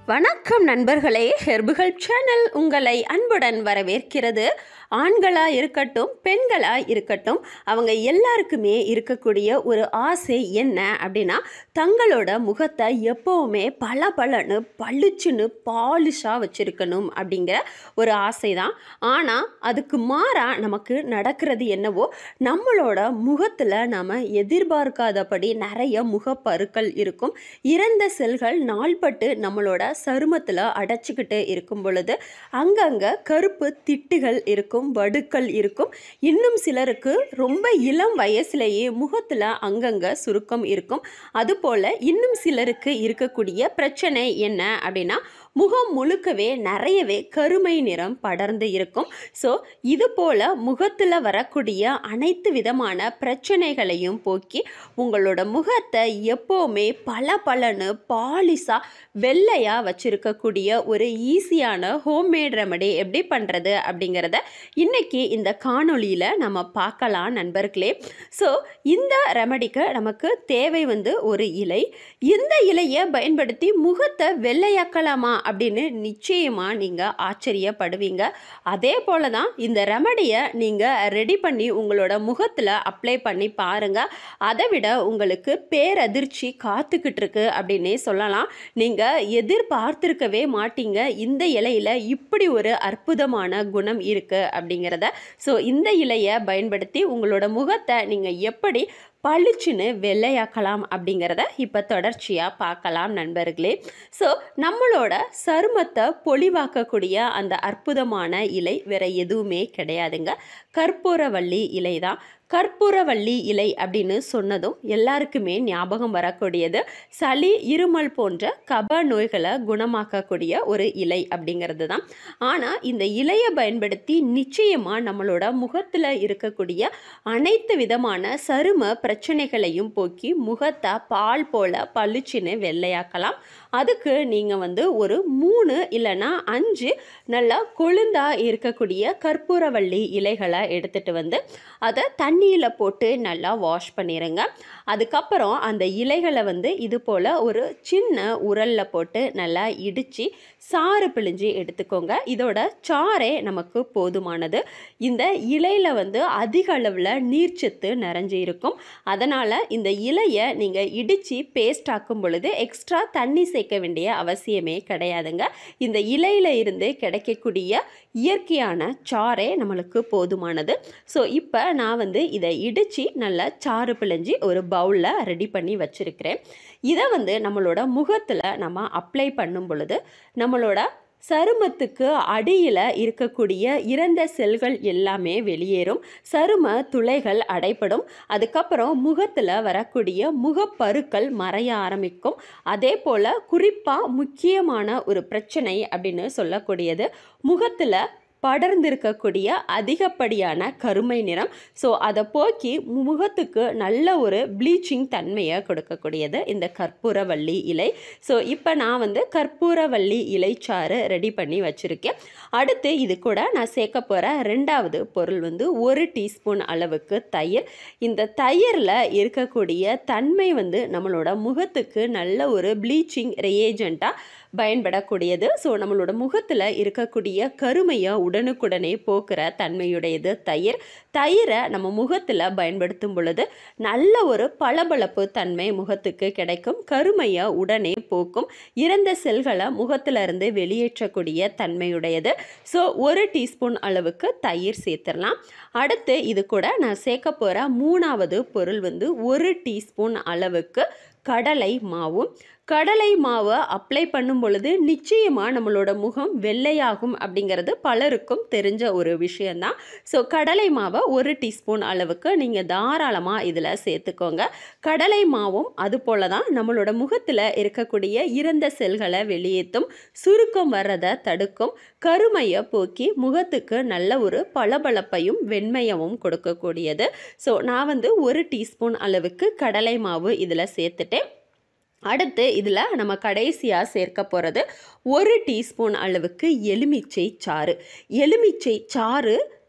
வணக்கம் நண்பர்களே, herbal channel உங்களை அன்புடன் வரவேற்கிறது. ஆண்களாக இருக்கட்டும், பெண்களாக இருக்கட்டும், அவங்க எல்லாருக்குமே இருக்கக்கூடிய ஒரு ஆசை என்ன அப்படின்னா, தங்களோட முகத்தை எப்போவுமே பளபளன்னு பளிச்சுன்னு பாலிஷாக வச்சுருக்கணும் அப்படிங்கிற ஒரு ஆசை தான். ஆனால் அதுக்கு மாறாக நமக்கு நடக்கிறது என்னவோ, நம்மளோட முகத்தில் நாம் எதிர்பார்க்காதபடி நிறைய முகப்பருக்கள் இருக்கும். இறந்த செல்கள் நாள்பட்டு நம்மளோட சருமத்தில் அடைச்சிக்கிட்டு இருக்கும் பொழுது அங்கங்கே கருப்பு திட்டுகள் இருக்கும், வடுக்கள் இருக்கும். இன்னும் சிலருக்கு ரொம்ப இளம் வயசுலேயே முகத்தில் அங்கங்கே சுருக்கம் இருக்கும். அதுபோல் இன்னும் சிலருக்கு இருக்கக்கூடிய பிரச்சனை என்ன அப்படின்னா, முகம் முழுக்கவே நிறையவே கருமை நிறம் படர்ந்து இருக்கும். ஸோ இது போல் முகத்தில் வரக்கூடிய அனைத்து விதமான பிரச்சனைகளையும் போக்கி உங்களோட முகத்தை எப்போவுமே பளபளன்னு பாலிஷாக வெள்ளையாக வச்சுருக்கக்கூடிய ஒரு ஈஸியான ஹோம்மேட் ரெமடி எப்படி பண்ணுறது அப்படிங்கிறத இன்றைக்கி இந்த காணொளியில் நம்ம பார்க்கலாம் நண்பர்களே. ஸோ இந்த ரெமடிக்கு நமக்கு தேவை ஒரு இலை. இந்த இலையை பயன்படுத்தி முகத்தை வெள்ளையாக்கலாமா அப்படின்னு நிச்சயமாக நீங்கள் ஆச்சரியப்படுவீங்க. அதே போல் தான் இந்த ரெமடியை நீங்கள் ரெடி பண்ணி உங்களோட முகத்தில் அப்ளை பண்ணி பாருங்கள். அதை விட உங்களுக்கு பேரதிர்ச்சி காத்துக்கிட்டு இருக்கு அப்படின்னே சொல்லலாம். நீங்கள் எதிர்பார்த்திருக்கவே மாட்டீங்க இந்த இலையில் இப்படி ஒரு அற்புதமான குணம் இருக்குது அப்படிங்கிறத. ஸோ இந்த இலையை பயன்படுத்தி உங்களோட முகத்தை நீங்கள் எப்படி பளிச்சுன்னு வெள்ளையாக்கலாம் அப்படிங்கிறத இப்போ தொடர்ச்சியாக பார்க்கலாம் நண்பர்களே. ஸோ நம்மளோட சருமத்தை பொலிவாக்கக்கூடிய அந்த அற்புதமான இலை வேறு எதுவுமே கிடையாதுங்க, கற்பூரவள்ளி இலை தான். கற்பூரவள்ளி இலை அப்படின்னு சொன்னதும் எல்லாருக்குமே ஞாபகம் வரக்கூடியது சளி, இருமல் போன்ற கப நோய்களை குணமாக்கக்கூடிய ஒரு இலை அப்படிங்கிறது தான். ஆனால் இந்த இலையை பயன்படுத்தி நிச்சயமாக நம்மளோட முகத்தில் இருக்கக்கூடிய அனைத்து விதமான சரும பிரச்சனைகளையும் போக்கி முகத்தை பால் போல பளிச்சுன்னு வெள்ளையாக்கலாம். அதுக்கு நீங்கள் ஒரு 3 இல்லைன்னா 5 நல்லா கொழுந்தாக இருக்கக்கூடிய கற்பூரவள்ளி இலைகளை எடுத்துகிட்டு அதை தண்ணியில் போட்டு நல்லா வாஷ் பண்ணிடுங்க. அதுக்கப்புறம் அந்த இலைகளை இது போல் ஒரு சின்ன உரலில் போட்டு நல்லா இடித்து சாறு பிழிஞ்சு எடுத்துக்கோங்க. இதோட சாறே நமக்கு போதுமானது. இந்த இலையில் அதிக அளவில் நீர்ச்சத்து நிறைஞ்சி இருக்கும். அதனால் இந்த இலையை நீங்கள் இடித்து பேஸ்ட் ஆக்கும் பொழுது எக்ஸ்ட்ரா தண்ணி சேர்க்க வேண்டிய அவசியமே கிடையாதுங்க. இந்த இலையில் இருந்து கிடைக்கக்கூடிய இயற்கையான சாறே நம்மளுக்கு போதுமானது. ஸோ இப்போ நான் இதை இடித்து நல்லா சாறு பிழிஞ்சு ஒரு பவுலில் ரெடி பண்ணி வச்சுருக்கிறேன். இதை நம்மளோட முகத்தில் நம்ம அப்ளை பண்ணும் பொழுது நம்மளோட சருமத்துக்கு அடியில் இருக்கக்கூடிய இறந்த செல்கள் எல்லாமே வெளியேறும், சரும துளைகள் அடைப்படும். அதுக்கப்புறம் முகத்தில் வரக்கூடிய முகப்பருக்கள் மறைய ஆரம்பிக்கும். அதே போல் குறிப்பாக முக்கியமான ஒரு பிரச்சனை அப்படின்னு சொல்லக்கூடியது முகத்தில் படர்ந்திருக்கக்கூடிய அதிகப்படியான கருமை நிறம். ஸோ அதை போக்கி முகத்துக்கு நல்ல ஒரு ப்ளீச்சிங் தன்மையை கொடுக்கக்கூடியது இந்த கற்பூரவள்ளி இலை. ஸோ இப்போ நான் கற்பூரவள்ளி இலைச்சாறு ரெடி பண்ணி வச்சுருக்கேன். அடுத்து இது கூட நான் சேர்க்க போகிற 2வது பொருள் 1 டீஸ்பூன் அளவுக்கு தயிர். இந்த தயிரில் இருக்கக்கூடிய தன்மை நம்மளோட முகத்துக்கு நல்ல ஒரு ப்ளீச்சிங் ரியேஜெண்ட்டாக பயன்படக்கூடியது. ஸோ நம்மளோட முகத்தில் இருக்கக்கூடிய கருமையை உடனுக்குடனே போக்குற தன்மையுடையது தயிர். தயிரை நம்ம முகத்தில் பயன்படுத்தும் பொழுது நல்ல ஒரு பளபளப்பு தன்மை முகத்துக்கு கிடைக்கும், கருமையை உடனே போக்கும், இறந்த செல்களை முகத்தில் இருந்து வெளியேற்றக்கூடிய தன்மையுடையது. ஸோ 1 டீஸ்பூன் அளவுக்கு தயிர் சேர்த்துடலாம். அடுத்து இது கூட நான் சேர்க்க போகிற 3வது பொருள் 1 டீஸ்பூன் அளவுக்கு கடலை மாவு. கடலை மாவை அப்ளை பண்ணும் பொழுது நிச்சயமாக நம்மளோட முகம் வெள்ளையாகும் அப்படிங்கிறது பலருக்கும் தெரிஞ்ச ஒரு விஷயந்தான். ஸோ கடலை மாவை 1 டீஸ்பூன் அளவுக்கு நீங்கள் தாராளமாக இதில் சேர்த்துக்கோங்க. கடலை மாவும் அது போல தான் நம்மளோட முகத்தில் இருக்கக்கூடிய இறந்த செல்களை வெளியேற்றும், சுருக்கம் வர்றதை தடுக்கும், கருமையை போக்கி முகத்துக்கு நல்ல ஒரு பளபளப்பையும் வெண்மையவும் கொடுக்கக்கூடியது. ஸோ நான் 1 டீஸ்பூன் அளவுக்கு கடலை மாவு இதில் சேர்த்துட்டேன். அடுத்து இதில் நம்ம கடைசியாக சேர்க்க போகிறது 1 டீஸ்பூன் அளவுக்கு எலுமிச்சை சாறு. எலுமிச்சை சாறு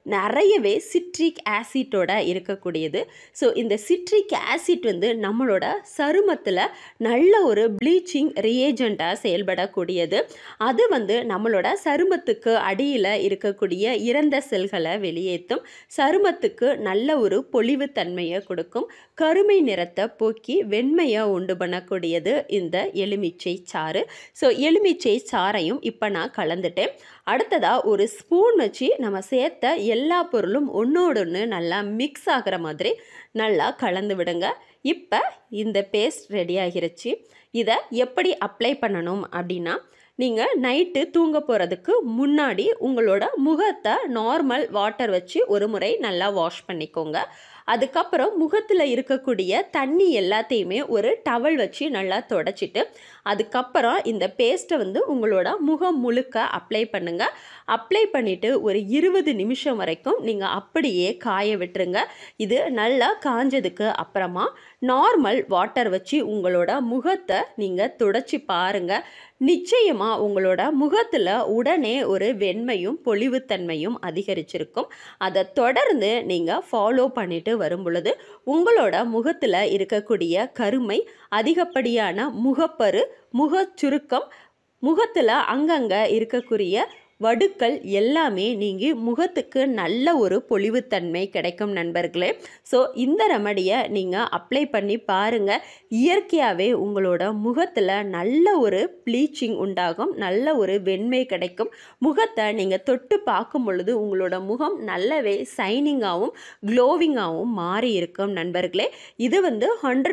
நிறையவே சிட்ரிக் ஆசிட்டோட இருக்கக்கூடியது. ஸோ இந்த சிட்ரிக் ஆசிட் வந்து நம்மளோட சருமத்தில் நல்ல ஒரு ப்ளீச்சிங் ரியேஜெண்ட்டாக செயல்படக்கூடியது. அது வந்து நம்மளோட சருமத்துக்கு அடியில் இருக்கக்கூடிய இறந்த செல்களை வெளியேற்றும், சருமத்துக்கு நல்ல ஒரு பொலிவு தன்மையை கொடுக்கும், கருமை நிறத்தை போக்கி வெண்மையை உண்டு பண்ணக்கூடியது இந்த எலுமிச்சை சாறு. ஸோ எலுமிச்சை சாறையும் இப்போ நான் கலந்துட்டேன். அடுத்ததாக ஒரு ஸ்பூன் வச்சு நம்ம சேர்த்த எல்லா பொருளும் ஒன்றோடொன்று நல்லா மிக்ஸ் ஆகிற மாதிரி நல்லா கலந்து விடுங்க. இப்போ இந்த பேஸ்ட் ரெடி ஆகிருச்சு. இதை எப்படி அப்ளை பண்ணணும் அப்படின்னா, நீங்கள் நைட்டு தூங்க போகிறதுக்கு முன்னாடி உங்களோட முகத்தை நார்மல் வாட்டர் வச்சு ஒரு முறை நல்லா வாஷ் பண்ணிக்கோங்க. அதுக்கப்புறம் முகத்தில் இருக்கக்கூடிய தண்ணி எல்லாத்தையுமே ஒரு டவல் வச்சு நல்லா தொடச்சிட்டு அதுக்கப்புறம் இந்த பேஸ்ட்டை வந்து உங்களோட முகம் முழுக்க அப்ளை பண்ணுங்கள். அப்ளை பண்ணிவிட்டு ஒரு 20 நிமிஷம் வரைக்கும் நீங்கள் அப்படியே காய விட்டுருங்க. இது நல்லா காஞ்சதுக்கு அப்புறமா நார்மல் வாட்டர் வச்சு உங்களோட முகத்தை நீங்கள் துடைச்சி பாருங்கள். நிச்சயமாக உங்களோட முகத்தில் உடனே ஒரு வெண்மையும் பொலிவுத்தன்மையும் அதிகரிச்சிருக்கும். அதை தொடர்ந்து நீங்கள் ஃபாலோ பண்ணிட்டு வரும் பொழுது உங்களோட முகத்தில் இருக்கக்கூடிய கருமை, அதிகப்படியான முகப்பரு, முகச்சுருக்கம், முகத்தில் அங்கங்கே இருக்கக்கூடிய வடுக்கள் எல்லாமே நீங்கி முகத்துக்கு நல்ல ஒரு பொலிவுத்தன்மை கிடைக்கும் நண்பர்களே. ஸோ இந்த ரெமடியை நீங்கள் அப்ளை பண்ணி பாருங்கள். இயற்கையாகவே உங்களோட முகத்தில் நல்ல ஒரு ப்ளீச்சிங் உண்டாகும், நல்ல ஒரு வெண்மை கிடைக்கும். முகத்தை நீங்கள் தொட்டு பார்க்கும் பொழுது உங்களோட முகம் நல்லாவே சைனிங்காகவும் க்ளோவிங்காகவும் மாறி இருக்கும் நண்பர்களே. இது வந்து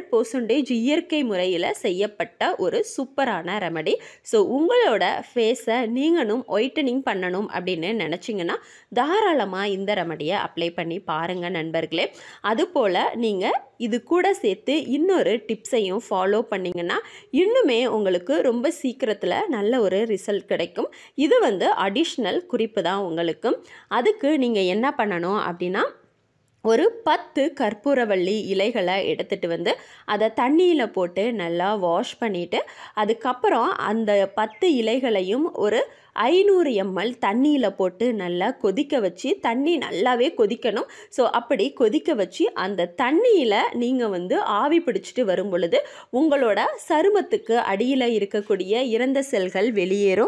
100% இயற்கை முறையில் செய்யப்பட்ட ஒரு சூப்பரான ரெமடி. ஸோ உங்களோட ஃபேஸை நீங்களும் ஒயிட்டனிங் பண்ணணும் அப்படின்னு நினச்சிங்கன்னா தாராளமாக இந்த ரெமடியை அப்ளை பண்ணி பாருங்கள் நண்பர்களே. அதுபோல் நீங்கள் இது கூட சேர்த்து இன்னொரு டிப்ஸையும் ஃபாலோ பண்ணிங்கன்னா இன்னுமே உங்களுக்கு ரொம்ப சீக்கிரத்தில் நல்ல ஒரு ரிசல்ட் கிடைக்கும். இது வந்து அடிஷ்னல் குறிப்பு தான் உங்களுக்கு. அதுக்கு நீங்கள் என்ன பண்ணணும் அப்படின்னா, ஒரு 10 கற்பூரவள்ளி இலைகளை எடுத்துகிட்டு வந்து அதை தண்ணியில் போட்டு நல்லா வாஷ் பண்ணிவிட்டு அதுக்கப்புறம் அந்த 10 இலைகளையும் ஒரு 500 ml தண்ணியில் போட்டு நல்லா கொதிக்க வச்சு, தண்ணி நல்லாவே கொதிக்கணும். ஸோ அப்படி கொதிக்க வச்சு அந்த தண்ணியில் நீங்கள் வந்து ஆவி பிடிச்சிட்டு வரும் பொழுது உங்களோட சருமத்துக்கு அடியில் இருக்கக்கூடிய இறந்த செல்கள் வெளியேறும்.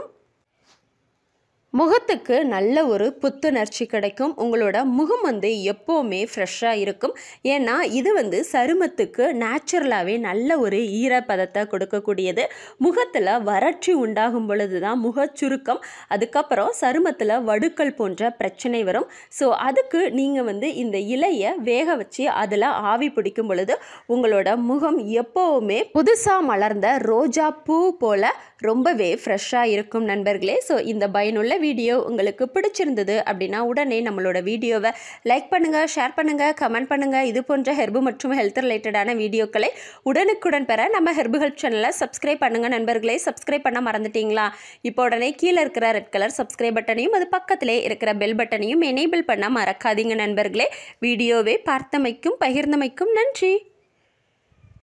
முகத்துக்கு நல்ல ஒரு புத்துணர்ச்சி கிடைக்கும். உங்களோட முகம் வந்து எப்போவுமே ஃப்ரெஷ்ஷாக இருக்கும். ஏன்னா இது வந்து சருமத்துக்கு நேச்சுரலாகவே நல்ல ஒரு ஈரப்பதத்தை கொடுக்கக்கூடியது. முகத்தில் வறட்சி உண்டாகும் பொழுது தான் முகச்சுருக்கம், அதுக்கப்புறம் சருமத்தில் வடுக்கள் போன்ற பிரச்சனை வரும். ஸோ அதுக்கு நீங்கள் வந்து இந்த இலையை வேக வச்சு அதில் ஆவி பிடிக்கும் பொழுது உங்களோட முகம் எப்போவுமே புதுசாக மலர்ந்த ரோஜா பூ போல் ரொம்பவே ஃப்ரெஷ்ஷாக இருக்கும் நண்பர்களே. ஸோ இந்த பயனுள்ள வீடியோ உங்களுக்கு பிடிச்சிருந்தது அப்படின்னா உடனே நம்மளோட வீடியோவை லைக் பண்ணுங்கள், ஷேர் பண்ணுங்கள், கமெண்ட் பண்ணுங்கள். இது போன்ற ஹெர்பு மற்றும் ஹெல்த் ரிலேட்டடான வீடியோக்களை உடனுக்குடன் பெற நம்ம ஹெர்பு ஹெல்ப் சேனலை சப்ஸ்கிரைப் பண்ணுங்கள் நண்பர்களே. சப்ஸ்கிரைப் பண்ண மறந்துட்டீங்களா? இப்போ உடனே கீழே இருக்கிற ரெட் கலர் சப்ஸ்கிரைப் பட்டனையும் அது பக்கத்திலே இருக்கிற பெல் பட்டனையும் எனேபிள் பண்ண மறக்காதீங்க நண்பர்களே. வீடியோவை பார்த்தமைக்கும் பகிர்ந்தமைக்கும் நன்றி.